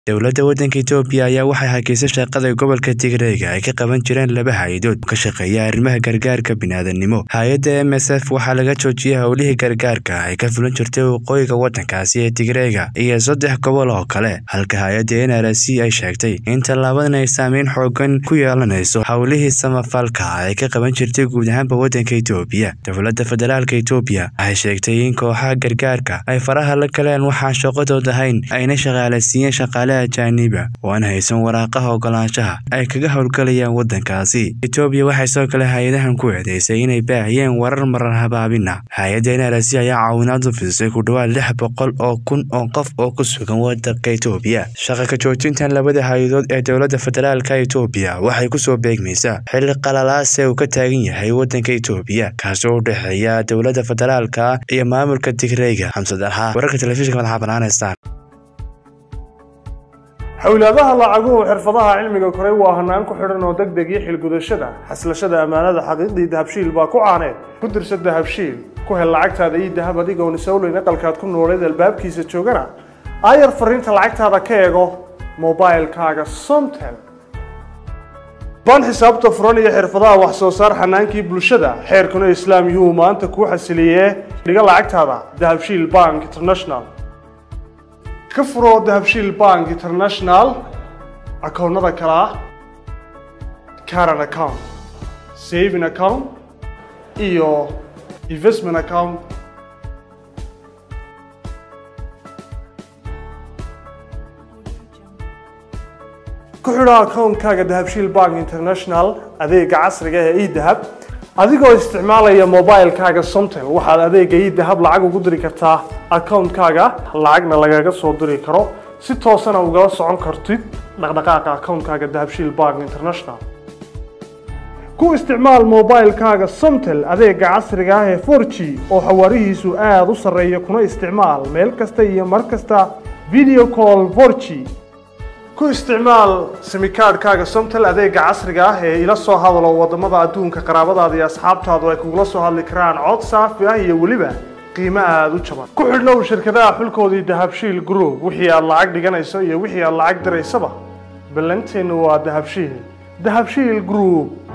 dowladda waddanka Itoobiya ayaa waxay hakiisay shaqada gobolka Tigreega ay ka qaban jireen laba hay'adood ka shaqeeya arrimaha gargaarka bini'aadanimo. Hay'adda MSF waxaa laga joojiyay howlihii gargaarka ay ka fulan jirtay waqooyiga waddankaasi ee Tigreega iyo 3 gobol oo kale, halka hay'adda NRC ay sheegtay in tallaabadan ay saameyn xooggan ku yeelanayso howlihii samafalka ay ka qaban jirtay guud ahaanba waddanka Itoobiya. Dowladda federaalka Itoobiya waxay sheegtay in kooxaha gargaarka ay faraha la galeen waxaan shaqadooda ahayn ayna shaqaaleysiiyeen shaqaale ajaaniba oo aan haysan waraaqaha oggolaanshaha ay kaga howlgalayaan waddankaasi. Itoobiya waxay soo kale hay'adahan ku eedeysay inay baahiyeen warar marar habaabina. Hay'adda NRC ayaa caawinaad u fidisay ku dhawaad 600,000 oo qof oo ku sugan waddanka Itoobiya. Shaqo ka joojintan labada hay'adood ee dowladda federaalka Itoobiya waxay ku soo beegmaysaa xilli qalalaas uu ka taagan yahay waddanka Itoobiya, kaasoo u dhexeeya dowladda federaalka iyo maamulka Tigreega. Xamsad Alha, wararka telefishinka madaxa banaanaysan. xawlaadaha lacaguhu xirfadaha cilmiga koray waa hanaan ku xidhan oo degdeg iyo xilgudashada xaslashada amaanada xaqiiqdii dahabshiil baa ku caaneen ku dirsa dahabshiil ku hel lacagtaada iyo dahab adigoon isowleyn aqalkaad ku nooleed albaabkiisa joogana aayar fariinta lacagtaada ka eego mobilekaaga Somtel baan xisaabta furan iyo xirfadaha wax soo saar xanaankii bulshada xeerkuna islaam yuhu maanta ku xasiliyee dhiga lacagtaada dahabshiil Bank International ka furo dahabshiil Bank International akoonnada kala ah current account, saving account iyo investment account. ku xidho akoonkaaga dahabshiil Bank International adeega casriga ah ee e-dahab adigoo isticmaalaya mobilekaaga Somtel waxaad adeega e-dahab lacag ugu diri kartaa akoonkaaga lacagna lagaga soo diri karo si toosana uga socon kartid dhaqdhaqaaqa akoonkaaga dahabshiil Bank International. ku isticmaal mobilekaaga Somtel adeega casriga ah ee 4G oo xawaarihiisu aad u sarreeya kuna isticmaal meel kasta iyo mar kasta video call 4G. ku isticmaal simikaadhkaaga Somtel adeega casriga ah ee ila soo hadalo wadamada adduunka qaraabadaada iyo asxaabtaadu ay kugula soo hadli karaan cod saafi ah iyo weliba qiimo aad u jaban. ku xidhnow shirkadaha xulkoodii dahabshiil group wixii aad lacag dhiganayso iyo wixii aad lacag diraysaba ballanteenu waa dahabshiil group.